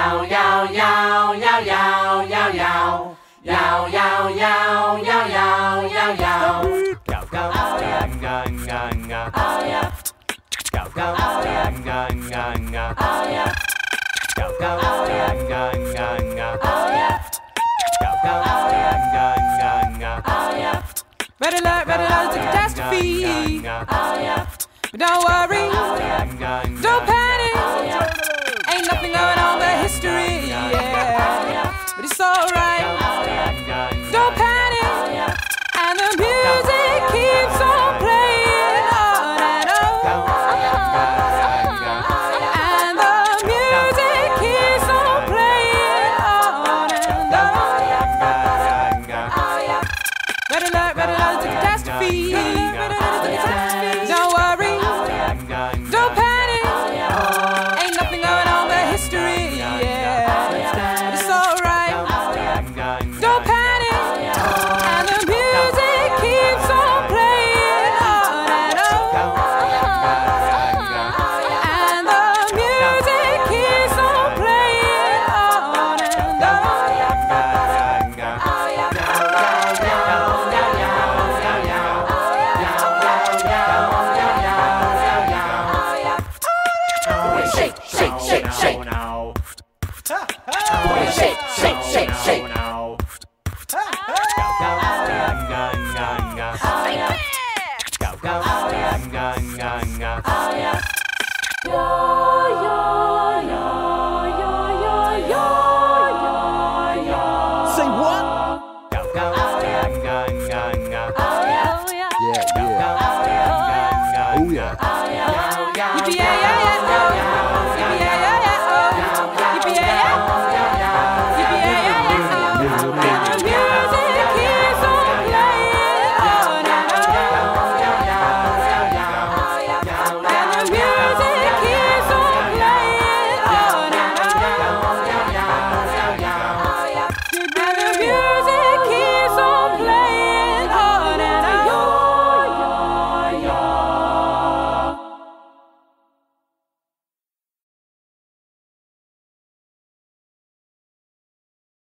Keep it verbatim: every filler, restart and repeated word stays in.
Yow, yow, yow, yow, yow, yow, yow. Yow, yow, yow, yow, yow, yow, yow. Go, go, nga, nga, nga. Oh yeah. Go, go, nga, nga, nga. Oh yeah. Go, go, nga, nga, nga. Oh yeah. Go, go, nga, nga, nga. Oh yeah. Red alert, red alert, it's a catastrophe. Oh yeah. But don't worry, don't panic. Ain't nothing going on but history, yeah. But it's alright, don't panic. And the music keeps on playing on and on. And the music keeps on playing on and on. Red alert, red alert, it's a catastrophe. Don't worry, don't panic. Ain't nothing going on but history, yeah. But it's alright, don't panic. And the music keeps on playing on and on. And the music keeps on playing on and Shake, shake, shake, shake. Shake, shake, shake, shake.